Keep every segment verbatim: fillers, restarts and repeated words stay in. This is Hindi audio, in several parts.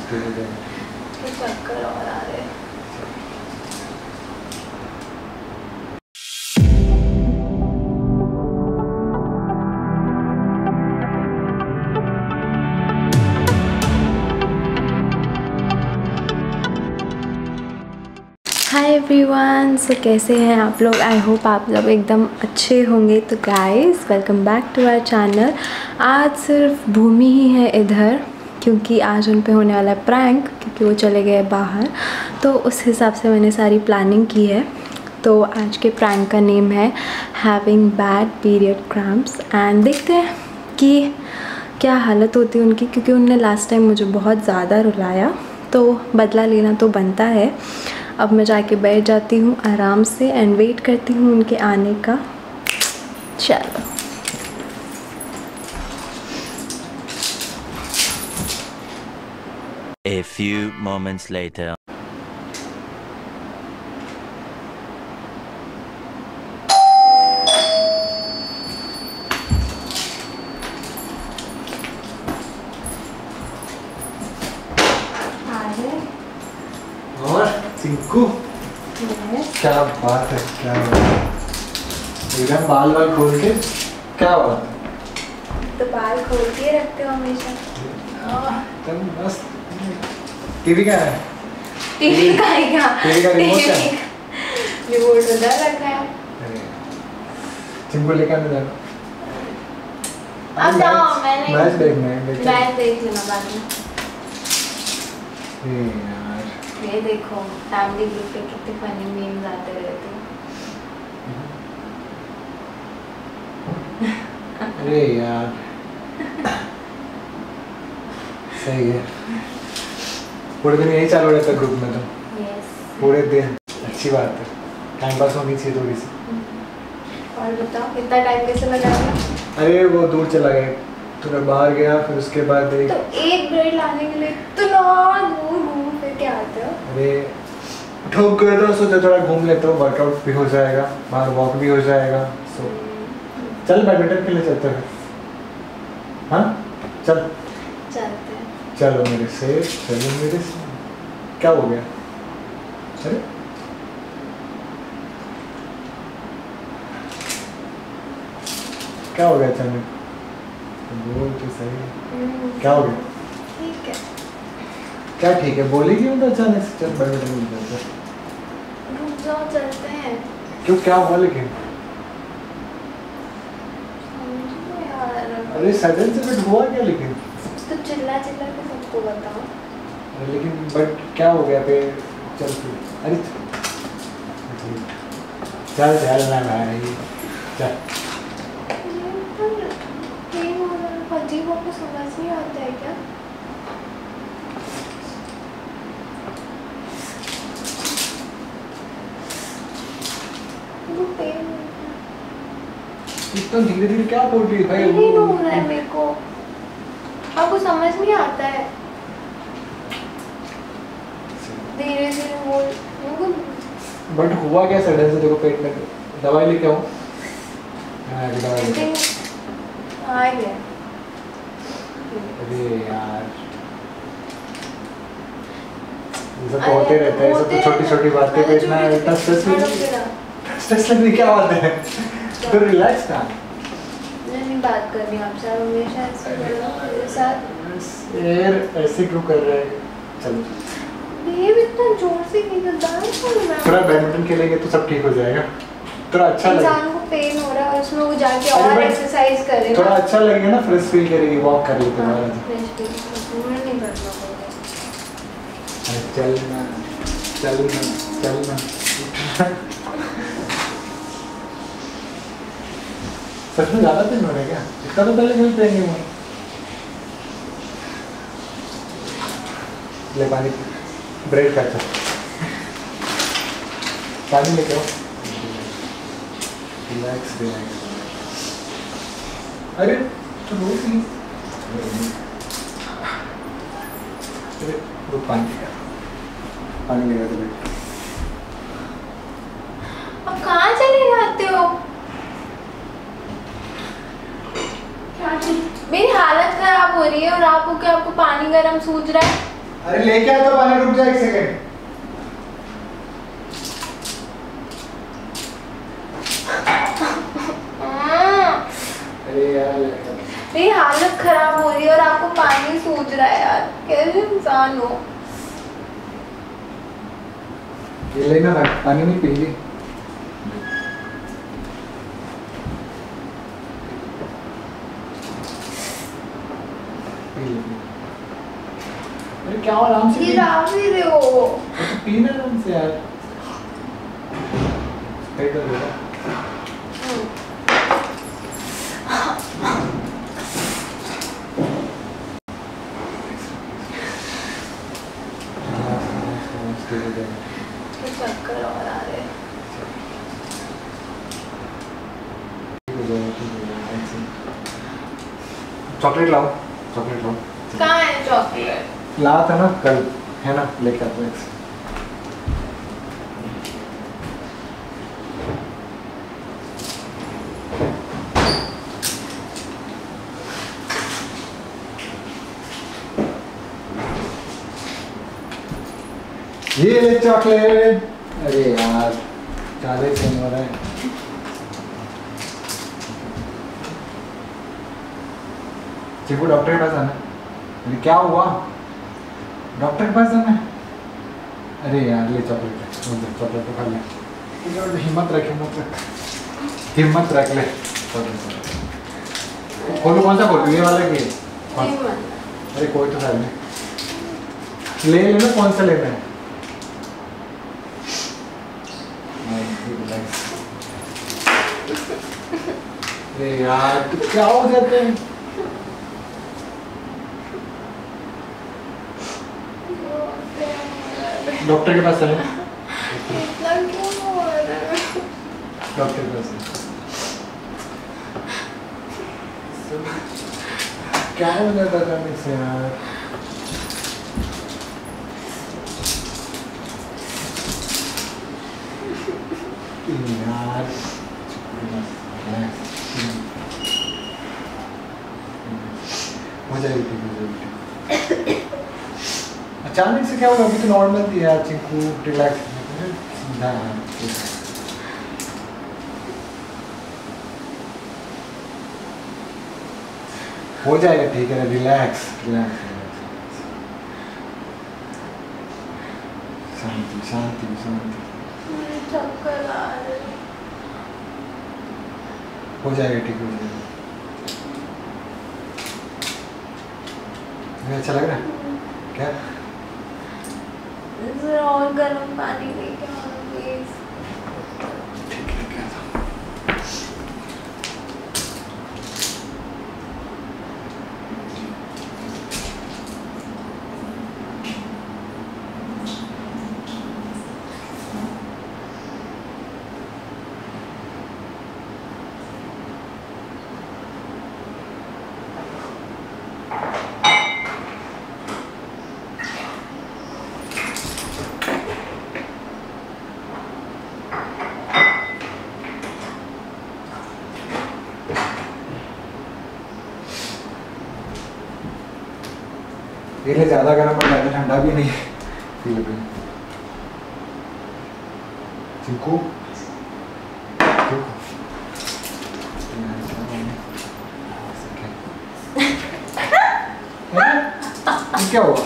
ठीक हो जाएगा। चक्कर और आ रहे हैं। हाय एवरीवन, सो कैसे हैं आप लोग? आई होप आप लोग एकदम अच्छे होंगे। तो guys, welcome back to our channel. आज सिर्फ भूमि ही है इधर, क्योंकि आज उन पे होने वाला है प्रैंक, क्योंकि वो चले गए बाहर। तो उस हिसाब से मैंने सारी प्लानिंग की है। तो आज के प्रैंक का नेम है having bad period cramps, and देखते हैं कि क्या हालत होती है उनकी, क्योंकि उनने लास्ट टाइम मुझे बहुत ज़्यादा रुलाया, तो बदला लेना तो बनता है। अब मैं जाके बैठ जाती हूँ आराम से एंड वेट करती हूँ उनके आने का। चलो। A few moments later. और चिंकू, क्या बात है, क्या बात है, एकदम बाल बाल खोल के, क्या बात है? तो बाल खोल के रखते हो हमेशा। एकदम मस्त। टीवी क्या है? टीवी का ही क्या? टीवी का रिमोट क्या है? रिमोट उधर रखा है। चिंकू लेकर आने जाना। अब जाओ, मैंने मैच देखना है। मैच देख लेना बाद में। ये यार, ये देखो फैमिली ग्रुप पे कितने फनी मीम्स आते रहते हैं। अरे यार सही है। पूरे दिन यही चालू रहता है ग्रुप में तो। यस। पूरे दिन अच्छी बात है, टाइम पास होनी चाहिए थोड़ी सी। और बताओ कितना टाइम कैसे लगाया? अरे वो दूर चला गया, थोड़ा बाहर गया, फिर उसके बाद एक तो एक ब्रेड लाने के लिए इतना दूर घूम फिर के आते हो। अरे ठोक गया था, सोचा थोड़ा घूम लेते हो, वर्कआउट भी हो जाएगा, बाहर वॉक भी हो जाएगा। सो चल बैडमिंटन खेलने चलते हैं। हाँ चल चलते हैं। चलो मेरे से, चलो मेरे से। क्या हो गया? अरे क्या हो गया अचानक? बोल तो सही, क्या हो गया? ठीक है। क्या ठीक है? बोली क्यों तो अचानक से चल बैडमिंटन खेलते हैं? रुक जाओ, चलते हैं। क्यों, क्या हुआ लेकिन? समझो यार। अरे सडन से बट हुआ क्या लेकिन? तो चिल्ला चिल्ला के सबको बताओ। अरे लेकिन बट क्या हो गया पे? चल फिर। अरे चल चल ना भाई चल। अजीब, आपको समझ नहीं आता है क्या? इतना धीरे धीरे क्या बोल रही है भाई? नहीं हो रहा है मेरे को, आपको समझ नहीं आता है। धीरे धीरे बोल। बट हुआ क्या सडन से? देखो पेट में दवाई लेके आऊं? हाँ दवाई लेके आ गया। अरे यार ये सब होते रहता है, सब तो छोटी छोटी बातें पे इतना इतना स्ट्रेस स्ट्रेस लगने की क्या बात है? तो रिलैक्स ना। नहीं बात करनी आपसे, आप हमेशा ऐसे कर रहे हो मेरे साथ। यार ऐसे क्यों कर रहे हैं? चलो ये इतना जोर से नहीं करता है। थोड़ा बैडमिंटन खेलेंगे तो सब ठीक हो जाएगा, थोड़ा अच्छा लगेगा। इंसान को पेन हो रहा है और उसमें वो जाके और एक्सरसाइज करे, थोड़ा अच्छा लगेगा ना, फ्रेश फील करेगी, वॉक कर लेते हैं। फ्रेश फील पूरा नहीं करना पड़ेगा। चल ना चल ना चल ना। सच में ज्यादा दिन हो रहे क्या? इतना तो पहले मिलते हैं वो। ले पानी, ब्रेड का अच्छा पानी लेके आओ। Relax relax. अरे तो रोज ही अरे वो पानी लेगा, पानी लेगा तो बैठ। अब कहाँ चले जाते हो? मेरी हालत खराब हो रही है और आपको क्या, आपको पानी गर्म सूझ रहा है? अरे लेके आ तो पानी, रुक जा एक सेकंड। अरे यार मेरी हालत खराब हो रही है और आपको पानी सूझ रहा है यार, कैसे इंसान हो। ये लेना रख, पानी नहीं पी ली। अरे क्या आराम से गिरा भी रहे हो। तो पीना आराम से यार। पेट दर्द हो रहा है। चक्कर और आ रहे। चॉकलेट लाओ, चॉकलेट लाओ। कहाँ है चॉकलेट? लाया था ना कल, है ना, लेके आता हूँ। ये ले चॉकलेट। अरे यार ज्यादा ही हो रहा है। चिकू डॉक्टर के पास आना। अरे क्या हुआ? डॉक्टर के पास जाना है? अरे यार ले चॉकलेट, चॉकलेट तो खा ले। हिम्मत रख, हिम्मत रख, हिम्मत रख ले। खोलो, कौन सा खोलू? ये वाला की? अरे कोई तो साइड में ले लेना, कौन सा लेना है? अरे यार तो क्या हो जाते हैं? डॉक्टर के पास चले। डॉक्टर के पास क्या हो जाता था मुझसे यार? यार हो जाएगी, ठीक हो जाएगी। अचानक से क्या होगा? अभी तो नॉर्मल थी यार चिंकू, रिलैक्स सीधा। हो जाएगा, ठीक है, रिलैक्स रिलैक्स। शांति शांति शांति। चक्कर आ रहे। हो जाएगा, ठीक हो जाएगा। अच्छा लग रहा है क्या? जरा और गर्म पानी लेके आओ प्लीज। ठीक है, क्या था? ये ले ज़्यादा गर्म पड़ जाता है, ठंडा भी नहीं पी ले। चिंकू क्या हुआ?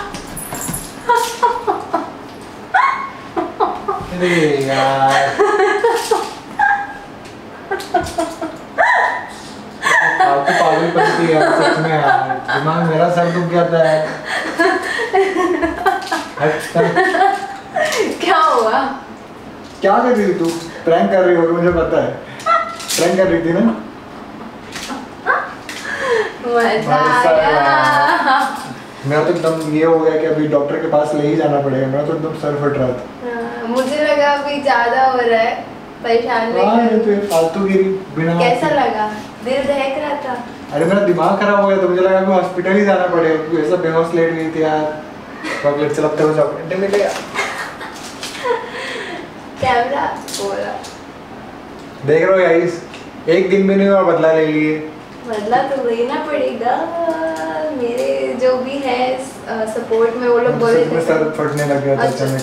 अरे यार आपको पागल बनती है यार, सच में यार। दिमाग मेरा सर दुख जाता है। क्या हुआ? क्या कर रही थी तू? प्रैंक कर रही होगी, मुझे पता है। प्रैंक कर रही थी ना? मजा आया। मेरा तो एकदम ये हो गया कि अभी डॉक्टर के पास ले ही जाना पड़ेगा। मेरा तो एकदम सर फट रहा था। मुझे लगा अभी ज्यादा हो रहा है, परेशान नहीं हाँ, ये कर। तो ये फालतूगिरी बिना। कैसा लगा? दिल दहक रहा था। अरे मेरा दिमाग खराब हो गया तो मुझे लगा कि हॉस्पिटल ही जाना पड़ेगा क्योंकि ऐसा बेहोश लेट गई थी यार। चॉकलेट चलते हुए चॉकलेट मिल गया। कैमरा बोला देख रहे हो गाइस, एक दिन भी नहीं हुआ बदला ले लिए। बदला तो लेना पड़ेगा। मेरे जो जो भी है सपोर्ट में वो लोग बोले थे सर फटने लग गया था अचानक।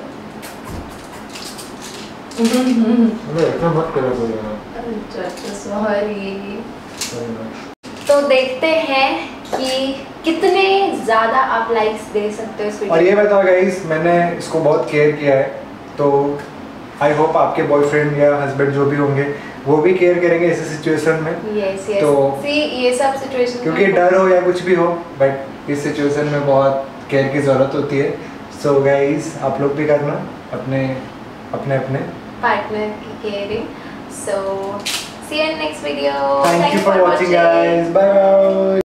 अरे इतना मत करो कोई। सॉरी। तो देखते हैं कि कितने ज़्यादा आप लाइक्स दे सकते हो इस वीडियो। और ये बताओ गाइस, मैंने इसको बहुत केयर किया है, तो आई होप आपके बॉयफ्रेंड या हस्बैंड जो भी होंगे वो भी केयर करेंगे ऐसे सिचुएशन में। Yes yes. तो सी ये सब सिचुएशन क्योंकि डर हो या कुछ भी हो, बट इस सिचुएशन में बहुत केयर की ज़रूरत होती है। सो गाइस आप लोग भी करना अपने अपने अपने पार्टनर की caring. So see you in next video. Thank you for watching guys, bye bye.